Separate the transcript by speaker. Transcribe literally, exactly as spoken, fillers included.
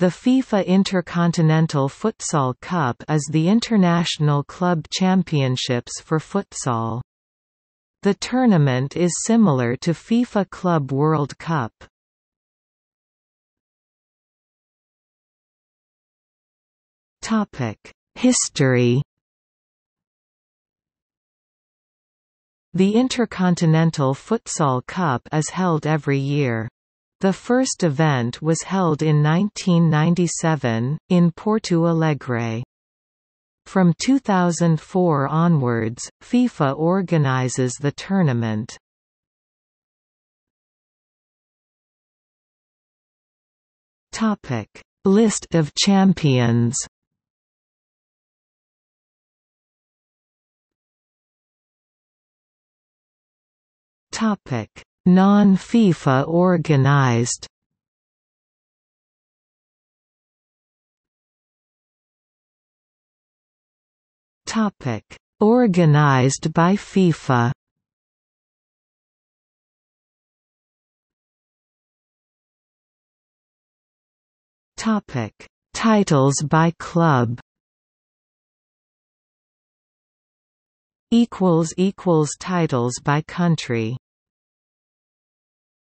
Speaker 1: The FIFA Intercontinental Futsal Cup is the international club championships for futsal. The tournament is similar to FIFA Club World Cup. History. The Intercontinental Futsal Cup is held every year. The first event was held in nineteen ninety-seven, in Porto Alegre. From two thousand four onwards, FIFA organizes the tournament. List of champions. Non FIFA organized. Topic: Organized by FIFA. Topic: Titles by club. Equals equals titles by country.